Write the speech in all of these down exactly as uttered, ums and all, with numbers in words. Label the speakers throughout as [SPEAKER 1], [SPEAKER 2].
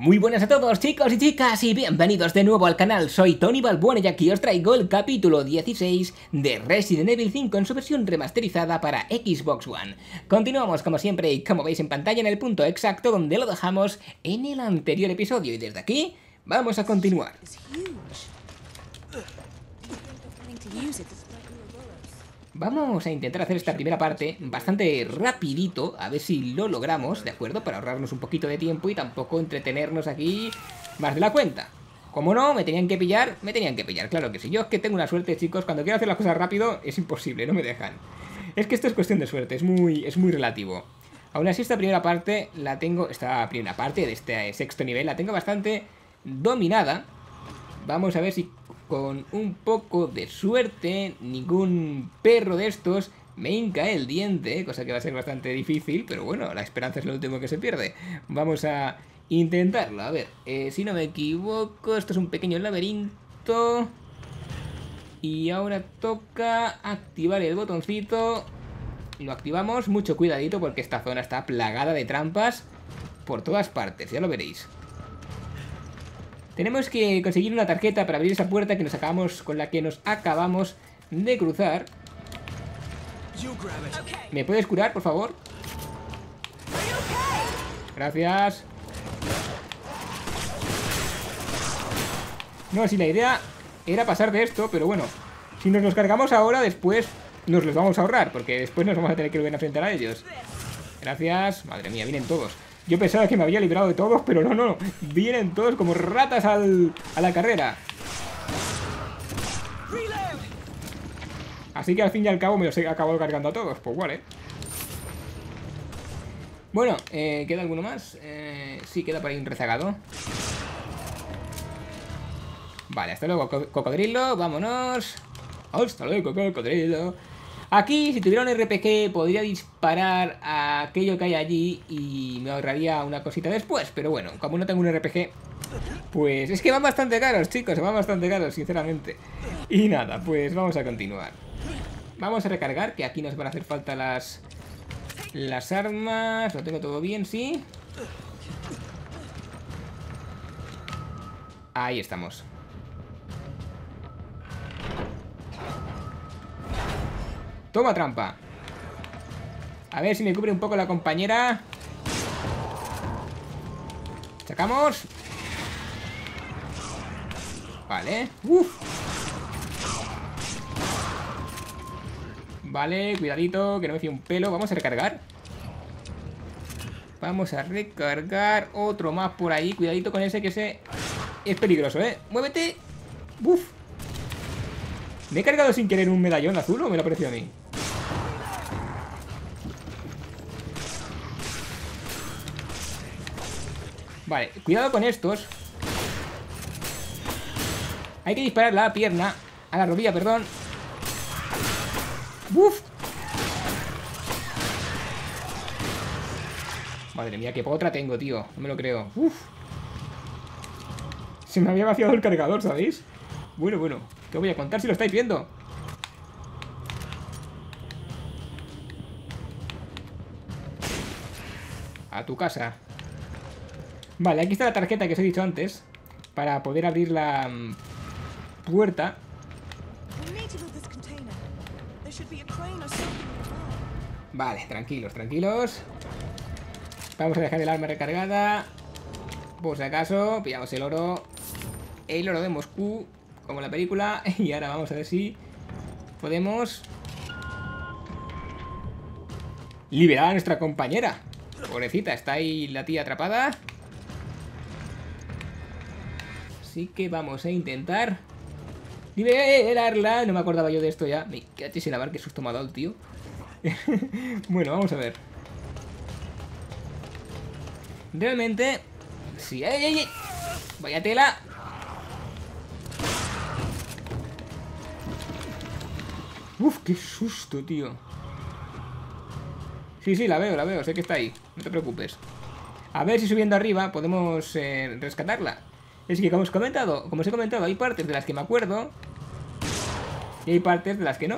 [SPEAKER 1] Muy buenas a todos, chicos y chicas, y bienvenidos de nuevo al canal. Soy Tony Balbuena y aquí os traigo el capítulo dieciséis de Resident Evil cinco en su versión remasterizada para Xbox One. Continuamos como siempre y como veis en pantalla en el punto exacto donde lo dejamos en el anterior episodio, y desde aquí vamos a continuar. Vamos a intentar hacer esta primera parte bastante rapidito, a ver si lo logramos, ¿de acuerdo? Para ahorrarnos un poquito de tiempo y tampoco entretenernos aquí más de la cuenta. Como no, me tenían que pillar, me tenían que pillar, claro que sí. Yo es que tengo una suerte, chicos, cuando quiero hacer las cosas rápido es imposible, no me dejan. Es que esto es cuestión de suerte, es muy, es muy relativo. Aún así esta primera parte la tengo, esta primera parte de este sexto nivel la tengo bastante dominada. Vamos a ver si con un poco de suerte ningún perro de estos me hinca el diente, cosa que va a ser bastante difícil, pero bueno, la esperanza es lo último que se pierde. Vamos a intentarlo. A ver, eh, si no me equivoco, esto es un pequeño laberinto. Y ahora toca activar el botoncito. Lo activamos, mucho cuidadito porque esta zona está plagada de trampas por todas partes, ya lo veréis. Tenemos que conseguir una tarjeta para abrir esa puerta que nos acabamos, con la que nos acabamos de cruzar. ¿Me puedes curar, por favor? Gracias. No, si la idea era pasar de esto, pero bueno, si nos los cargamos ahora, después nos los vamos a ahorrar, porque después nos vamos a tener que volver a enfrentar a ellos. Gracias. Madre mía, vienen todos. Yo pensaba que me había librado de todos, pero no, no. Vienen todos como ratas al, a la carrera. Así que al fin y al cabo me los he acabado cargando a todos. Pues vale. Bueno, eh, ¿queda alguno más? Eh, sí, queda por ahí un rezagado. Vale, hasta luego, co cocodrilo. Vámonos. Hasta luego, cocodrilo. Aquí, si tuviera un R P G, podría disparar a aquello que hay allí y me ahorraría una cosita después. Pero bueno, como no tengo un R P G, pues es que van bastante caros, chicos. Van bastante caros, sinceramente. Y nada, pues vamos a continuar. Vamos a recargar, que aquí nos van a hacer falta las, las armas. Lo tengo todo bien, ¿sí? Ahí estamos. Toma trampa. A ver si me cubre un poco la compañera. Sacamos. Vale. Uf. Vale, cuidadito, que no me fíe un pelo. Vamos a recargar. Vamos a recargar. Otro más por ahí. Cuidadito con ese, que ese es peligroso, ¿eh? Muévete. Uf. ¿Me he cargado sin querer un medallón azul o me lo aprecio a mí? Vale, cuidado con estos. Hay que disparar la pierna. A la rodilla, perdón. ¡Uf! Madre mía, qué potra tengo, tío. No me lo creo. ¡Uf! Se me había vaciado el cargador, ¿sabéis? Bueno, bueno. ¿Qué voy a contar si lo estáis viendo? A tu casa. Vale, aquí está la tarjeta que os he dicho antes, para poder abrir la um, puerta. Vale, tranquilos, tranquilos. Vamos a dejar el arma recargada, por si acaso. Pillamos el oro. El oro de Moscú, como en la película. Y ahora vamos a ver si podemos liberar a nuestra compañera. Pobrecita, está ahí la tía atrapada. Así que vamos a intentar liberarla. No me acordaba yo de esto ya. Me caché sin lavar, qué susto me ha dado el tío. Bueno, vamos a ver. Realmente sí, ¡ay, ay, ay! Vaya tela. Uf, qué susto, tío. Sí, sí, la veo, la veo, sé que está ahí. No te preocupes. A ver si subiendo arriba podemos eh, rescatarla. Es que como os he comentado, como os he comentado, hay partes de las que me acuerdo y hay partes de las que no.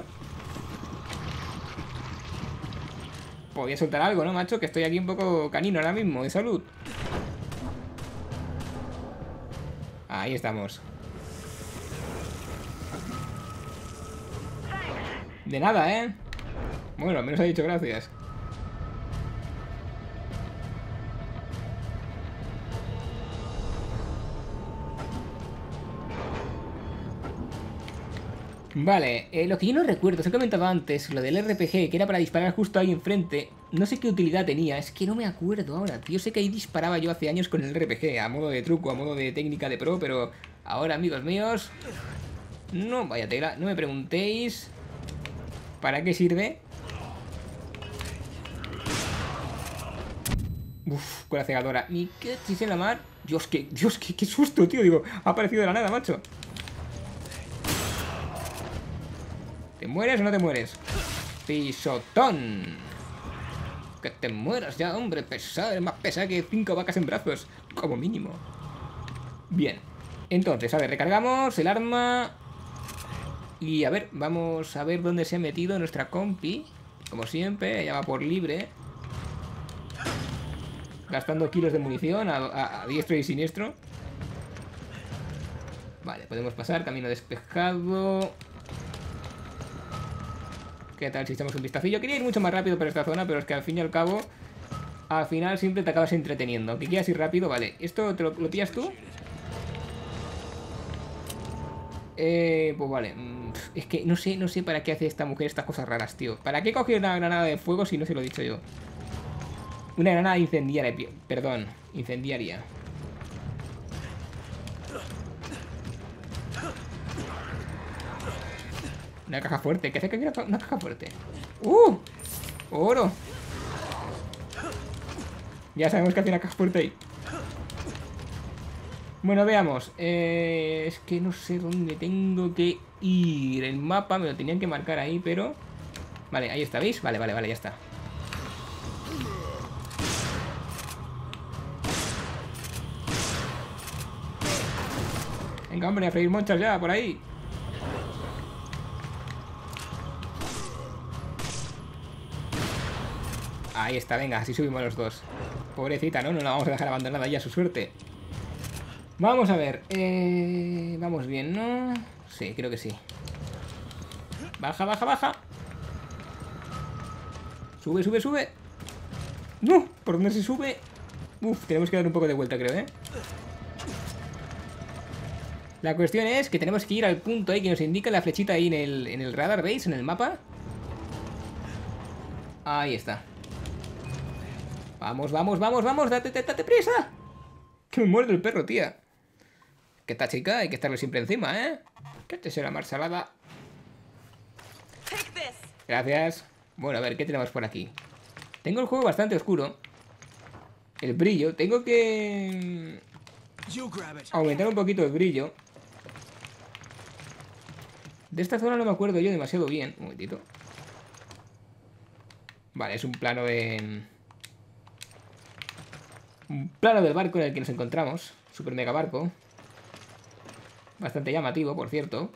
[SPEAKER 1] Podría soltar algo, ¿no, macho? Que estoy aquí un poco canino ahora mismo, de salud. Ahí estamos. De nada, ¿eh? Bueno, al menos ha dicho gracias. Vale, eh, lo que yo no recuerdo, os he comentado antes, lo del R P G, que era para disparar justo ahí enfrente. No sé qué utilidad tenía, es que no me acuerdo ahora, tío. Sé que ahí disparaba yo hace años con el R P G, a modo de truco, a modo de técnica de pro, pero ahora, amigos míos, no, vaya tela, no me preguntéis para qué sirve. Uf, con la cegadora. Ni que chise en la mar. Dios, qué, Dios, qué, qué susto, tío. Digo, ha aparecido de la nada, macho. ¿Te mueres o no te mueres? Pisotón. Que te mueras ya, hombre. Pesado, más pesado que cinco vacas en brazos. Como mínimo. Bien. Entonces, a ver, recargamos el arma. Y a ver, vamos a ver dónde se ha metido nuestra compi. Como siempre, ella va por libre. Gastando kilos de munición a, a, a diestro y siniestro. Vale, podemos pasar, camino despejado. ¿Qué tal si echamos un vistacillo? Quería ir mucho más rápido por esta zona, pero es que al fin y al cabo, al final siempre te acabas entreteniendo. Aunque quieras ir rápido, vale. ¿Esto te lo, lo pillas tú? Eh, pues vale. Es que no sé, no sé para qué hace esta mujer estas cosas raras, tío. ¿Para qué coge una granada de fuego si no se lo he dicho yo? Una granada incendiaria, perdón, incendiaria. Una caja fuerte, ¿qué hace que quiera una caja fuerte? ¡Uh! ¡Oro! Ya sabemos que hace una caja fuerte ahí. Bueno, veamos. Eh, es que no sé dónde tengo que ir. El mapa me lo tenían que marcar ahí, pero... Vale, ahí está, ¿veis? Vale, vale, vale, ya está. Venga, hombre, a freír monchas ya, por ahí. Ahí está, venga, así subimos los dos. Pobrecita, ¿no? No la vamos a dejar abandonada ya a su suerte. Vamos a ver. Eh, vamos bien, ¿no? Sí, creo que sí. Baja, baja, baja. Sube, sube, sube. ¡No! ¿Por dónde se sube? Uf, tenemos que dar un poco de vuelta, creo, ¿eh? La cuestión es que tenemos que ir al punto ahí que nos indica la flechita ahí en el, en el radar, ¿veis? En el mapa. Ahí está. Vamos, vamos, vamos, vamos, date, date, date prisa. Que me muerde el perro, tía. Que esta chica hay que estarle siempre encima, ¿eh? Que te será más salada. Gracias. Bueno, a ver, ¿qué tenemos por aquí? Tengo el juego bastante oscuro. El brillo, tengo que... aumentar un poquito el brillo. De esta zona no me acuerdo yo demasiado bien. Un momentito. Vale, es un plano de... un plano del barco en el que nos encontramos. Super mega barco. Bastante llamativo, por cierto.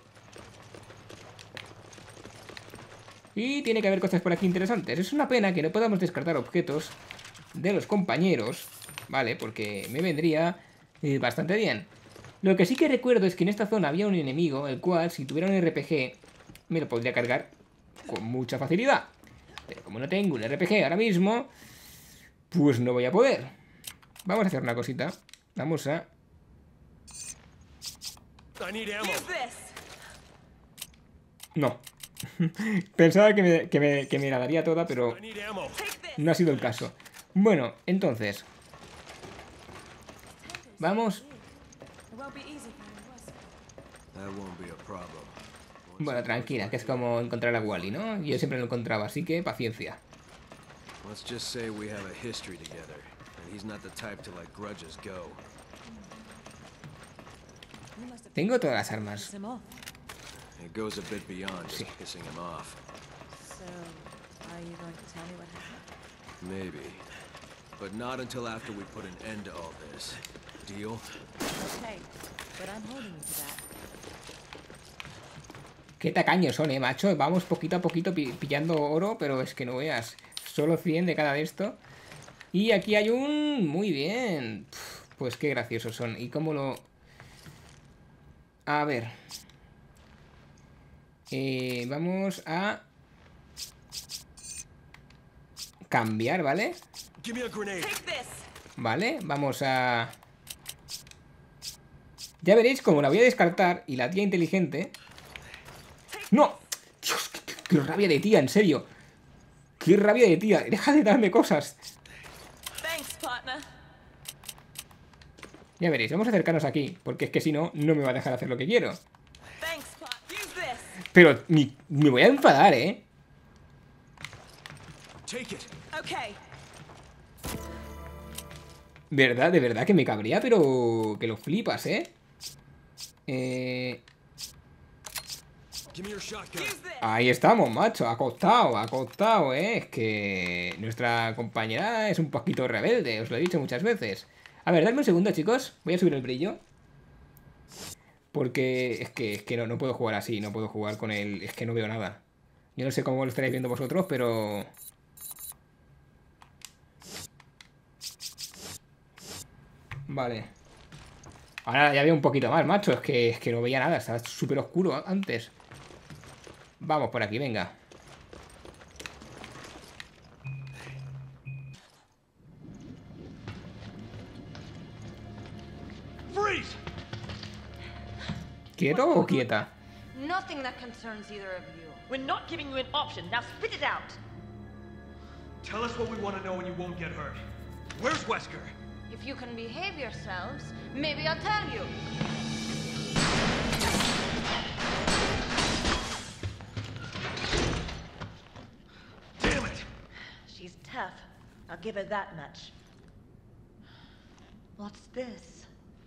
[SPEAKER 1] Y tiene que haber cosas por aquí interesantes. Es una pena que no podamos descartar objetos de los compañeros, ¿vale? Porque me vendría eh, bastante bien. Lo que sí que recuerdo es que en esta zona había un enemigo, el cual, si tuviera un R P G, me lo podría cargar con mucha facilidad. Pero como no tengo un R P G ahora mismo, pues no voy a poder. Vamos a hacer una cosita. Vamos a... No. Pensaba que me, que, me, que me la daría toda, pero no ha sido el caso. Bueno, entonces vamos. Bueno, tranquila, que es como encontrar a Wally, ¿no? Yo siempre lo encontraba, así que paciencia. Tengo todas las armas.
[SPEAKER 2] It goes a bit beyond just
[SPEAKER 1] Sí.
[SPEAKER 2] pissing him off.
[SPEAKER 3] So, are you going to tell me what happened?
[SPEAKER 2] Maybe. But not until after we put an end to all this. Deal?
[SPEAKER 3] Okay, but I'm holding you to that.
[SPEAKER 1] Qué tacaños son, eh, macho. Vamos poquito a poquito pi pillando oro, pero es que no veas. Solo cien de cada de esto. Y aquí hay un... muy bien. Pues qué graciosos son. ¿Y cómo lo...? A ver. Eh, vamos a cambiar, ¿vale?
[SPEAKER 2] Give me a grenade.
[SPEAKER 3] Take this.
[SPEAKER 1] Vale, vamos a... Ya veréis cómo la voy a descartar. Y la tía inteligente... ¡No! Dios, qué, qué- qué rabia de tía, en serio. ¡Qué rabia de tía! Deja de darme cosas.
[SPEAKER 3] Thanks, partner.
[SPEAKER 1] Ya veréis, vamos a acercarnos aquí. Porque es que si no, no me va a dejar hacer lo que quiero.
[SPEAKER 3] Thanks, partner. Use this.
[SPEAKER 1] Pero mi- me voy a enfadar, ¿eh?
[SPEAKER 2] Take it.
[SPEAKER 3] Okay.
[SPEAKER 1] ¿Verdad? De verdad que me cabría, pero... que lo flipas, ¿eh? Eh...
[SPEAKER 2] Give me your shotgun.
[SPEAKER 3] Use this.
[SPEAKER 1] Ahí estamos, macho. Ha costado, ha costado, ¿eh? Es que nuestra compañera es un poquito rebelde, os lo he dicho muchas veces. A ver, dadme un segundo, chicos. Voy a subir el brillo. Porque es que, es que no, no puedo jugar así, no puedo jugar con el... Es que no veo nada. Yo no sé cómo lo estaréis viendo vosotros, pero... Vale. Ahora ya veo un poquito más, macho. Es que, es que no veía nada, estaba súper oscuro antes. Vamos por aquí, venga.
[SPEAKER 2] Freeze!
[SPEAKER 1] ¿Quieto o quieta?
[SPEAKER 4] Nothing that concerns either of you.
[SPEAKER 5] We're not giving you an option. Now spit it out.
[SPEAKER 2] Tell us what we want to know and you won't get hurt. Where's Wesker?
[SPEAKER 4] If you can behave yourselves, maybe I'll tell you.
[SPEAKER 2] Damn it!
[SPEAKER 5] She's tough. I'll give her that much. What's this?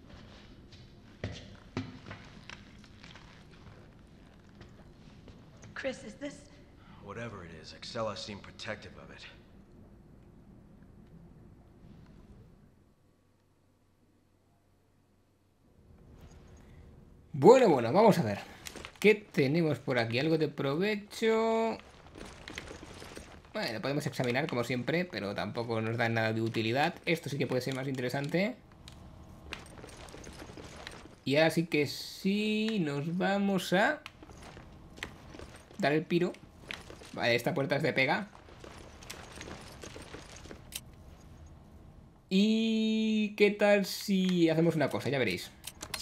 [SPEAKER 5] Chris, is this...
[SPEAKER 2] Whatever it is, Excella seemed protective of it.
[SPEAKER 1] Bueno, bueno, vamos a ver. ¿Qué tenemos por aquí? Algo de provecho. Bueno, podemos examinar como siempre, pero tampoco nos da nada de utilidad. Esto sí que puede ser más interesante. Y ahora sí que sí, nos vamos a dar el piro. Vale, esta puerta es de pega. ¿Y qué tal si hacemos una cosa? Ya veréis.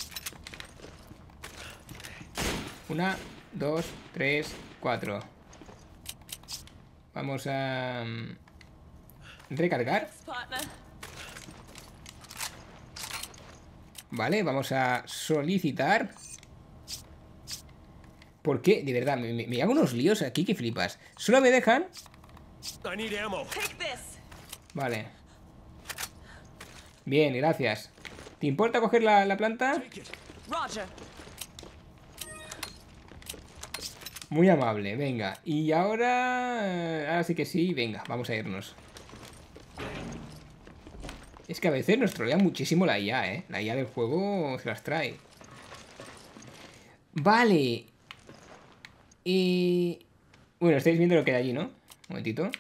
[SPEAKER 1] Una, dos, tres, cuatro. Vamos a... mm, recargar.
[SPEAKER 3] Thanks, partner.
[SPEAKER 1] Vale, vamos a solicitar. ¿Por qué? De verdad, me, me- me hago unos líos aquí que flipas. Solo me dejan...
[SPEAKER 2] I need ammo.
[SPEAKER 3] Take this.
[SPEAKER 1] Vale. Bien, gracias. ¿Te importa coger la, la planta?
[SPEAKER 2] Take it.
[SPEAKER 3] Roger.
[SPEAKER 1] Muy amable, venga. Y ahora... Ahora sí que sí, venga, vamos a irnos. Es que a veces nos trolea muchísimo la I A, ¿eh? La I A del juego se las trae. Vale. Y... Bueno, estáis viendo lo que hay allí, ¿no? Un momentito.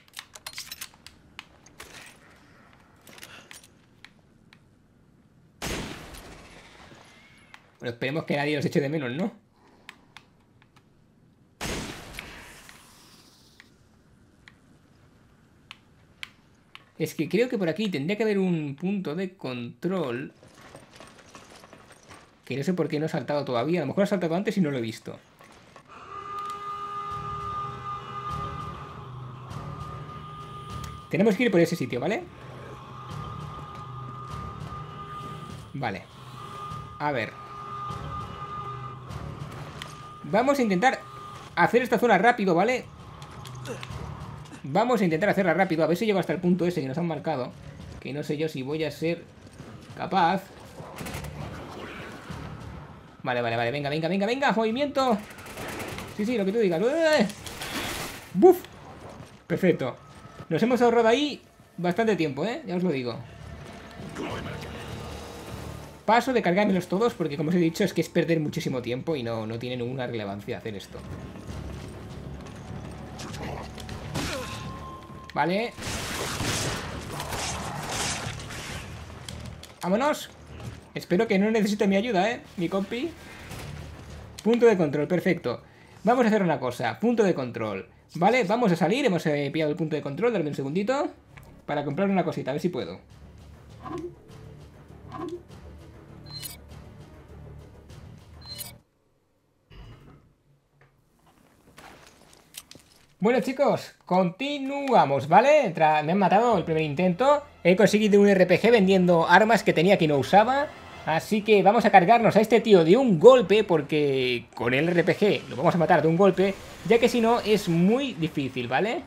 [SPEAKER 1] Bueno, esperemos que nadie nos eche de menos, ¿no? Es que creo que por aquí tendría que haber un punto de control. Que no sé por qué no he saltado todavía. A lo mejor he saltado antes y no lo he visto. Tenemos que ir por ese sitio, ¿vale? Vale. A ver. Vamos a intentar hacer esta zona rápido, ¿vale? Vamos a intentar hacerla rápido. A ver si llego hasta el punto ese que nos han marcado. Que no sé yo si voy a ser capaz. Vale, vale, vale. Venga, venga, venga, venga. Movimiento. Sí, sí, lo que tú digas. ¡Buf! Perfecto. Nos hemos ahorrado ahí bastante tiempo, ¿eh? Ya os lo digo. Paso de cargármelos todos porque, como os he dicho, es que es perder muchísimo tiempo y no, no tiene ninguna relevancia hacer esto. Vale. Vámonos. Espero que no necesite mi ayuda, ¿eh? Mi compi. Punto de control, perfecto. Vamos a hacer una cosa, punto de control. Vale, vamos a salir, hemos eh, pillado el punto de control, darme un segundito. Para comprar una cosita, a ver si puedo. Bueno chicos, continuamos, ¿vale? Tra- me han matado el primer intento. He conseguido un R P G vendiendo armas que tenía que no usaba. Así que vamos a cargarnos a este tío de un golpe, porque con el R P G lo vamos a matar de un golpe, ya que si no es muy difícil, ¿vale?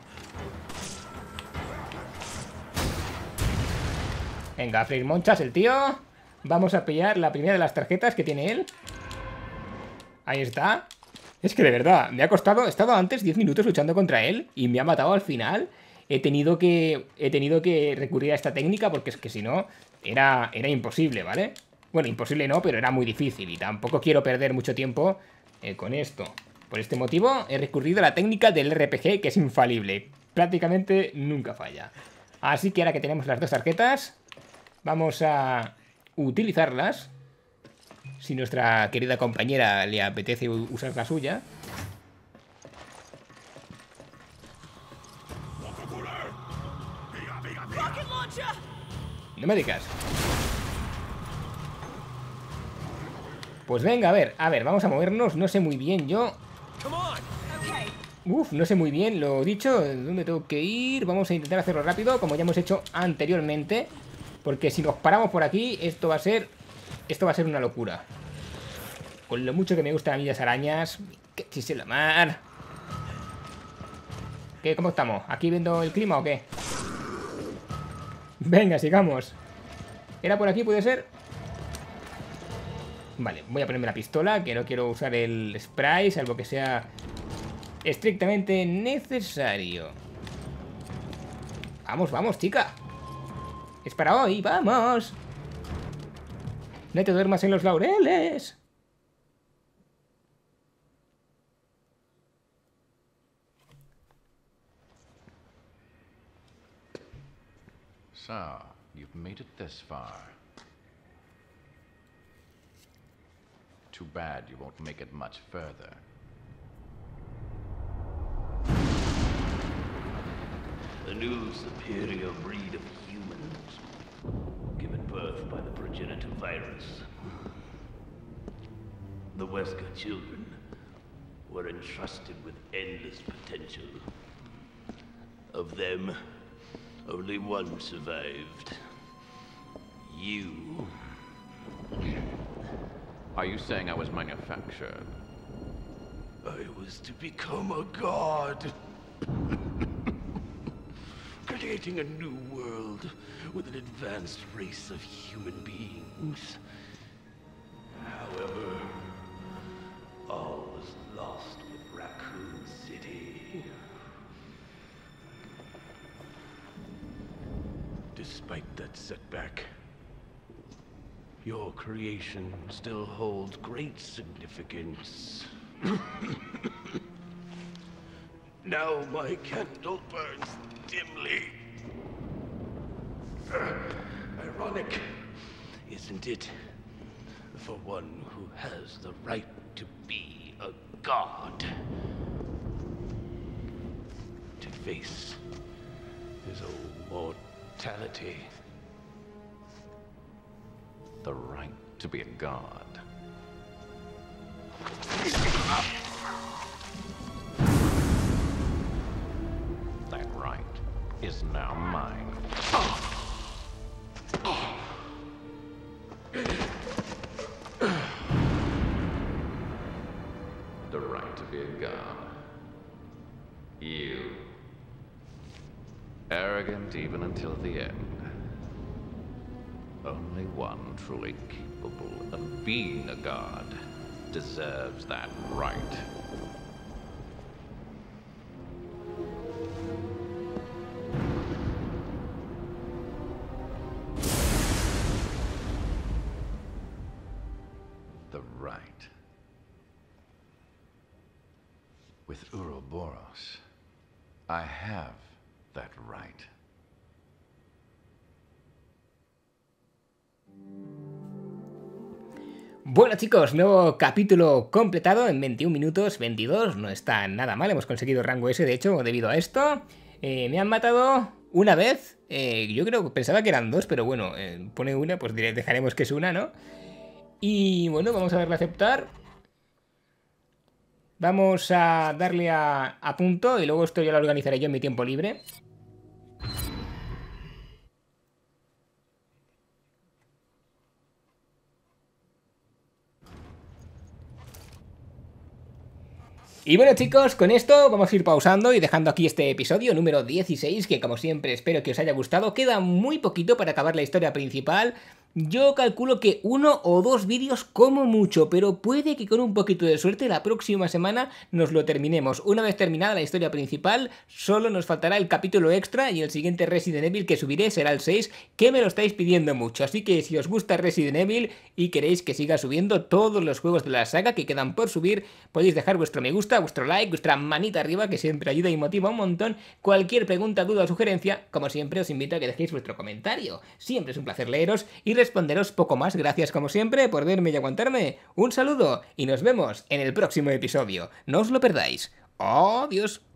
[SPEAKER 1] Venga, a freír monchas el tío. Vamos a pillar la primera de las tarjetas que tiene él. Ahí está. Es que de verdad, me ha costado, he estado antes diez minutos luchando contra él y me ha matado al final. He tenido que, he tenido que recurrir a esta técnica porque es que si no, era, era imposible, ¿vale? Bueno, imposible no, pero era muy difícil y tampoco quiero perder mucho tiempo eh, con esto. Por este motivo he recurrido a la técnica del R P G, que es infalible. Prácticamente nunca falla. Así que ahora que tenemos las dos tarjetas, vamos a utilizarlas. Si nuestra querida compañera le apetece usar la suya. No me digas. Pues venga, a ver, a ver, vamos a movernos. No sé muy bien yo. Uf, no sé muy bien, lo dicho, ¿dónde tengo que ir? Vamos a intentar hacerlo rápido, como ya hemos hecho anteriormente. Porque si nos paramos por aquí, esto va a ser... Esto va a ser una locura. Con lo mucho que me gustan a mí las arañas. Que chise la mar. ¿Qué? ¿Cómo estamos? ¿Aquí viendo el clima o qué? Venga, sigamos. ¿Era por aquí, puede ser? Vale, voy a ponerme la pistola, que no quiero usar el spray, salvo que sea estrictamente necesario. Vamos, vamos, chica. Es para hoy, vamos. No te duermas en los laureles.
[SPEAKER 6] So, you've made it this far. Too bad you won't make it much further.
[SPEAKER 7] A new superior breed of humans, given birth by the progenitor virus. The Wesker children were entrusted with endless potential. Of them, only one survived. You.
[SPEAKER 6] Are you saying I was manufactured?
[SPEAKER 7] I was to become a god. Creating a new world with an advanced race of human beings. However, all was lost with Raccoon City. Despite that setback, your creation still holds great significance. Now my candle burns dimly. Ironic, isn't it? For one who has the right to be a god. To face his own mortality.
[SPEAKER 6] The right to be a god. That right is now mine. The right to be a god. You. Arrogant even until the end. Only one truly capable of being a god deserves that right. The right. With Ouroboros, I have that right.
[SPEAKER 1] Bueno chicos, nuevo capítulo completado en veintiún minutos, veintidós, no está nada mal, hemos conseguido rango S de hecho debido a esto. Eh, me han matado una vez, eh, yo creo que pensaba que eran dos, pero bueno, eh, pone una, pues dejaremos que es una, ¿no? Y bueno, vamos a darle a aceptar. Vamos a darle a, a punto y luego esto ya lo organizaré yo en mi tiempo libre. Y bueno chicos, con esto vamos a ir pausando y dejando aquí este episodio número dieciséis, que como siempre espero que os haya gustado. Queda muy poquito para acabar la historia principal. Yo calculo que uno o dos vídeos como mucho, pero puede que con un poquito de suerte la próxima semana nos lo terminemos. Una vez terminada la historia principal, solo nos faltará el capítulo extra y el siguiente Resident Evil que subiré será el seis, que me lo estáis pidiendo mucho. Así que si os gusta Resident Evil y queréis que siga subiendo todos los juegos de la saga que quedan por subir, podéis dejar vuestro me gusta, vuestro like, vuestra manita arriba, que siempre ayuda y motiva un montón. Cualquier pregunta, duda o sugerencia, como siempre os invito a que dejéis vuestro comentario. Siempre es un placer leeros y responderos poco más. Gracias como siempre por verme y aguantarme. Un saludo y nos vemos en el próximo episodio. No os lo perdáis. Adiós.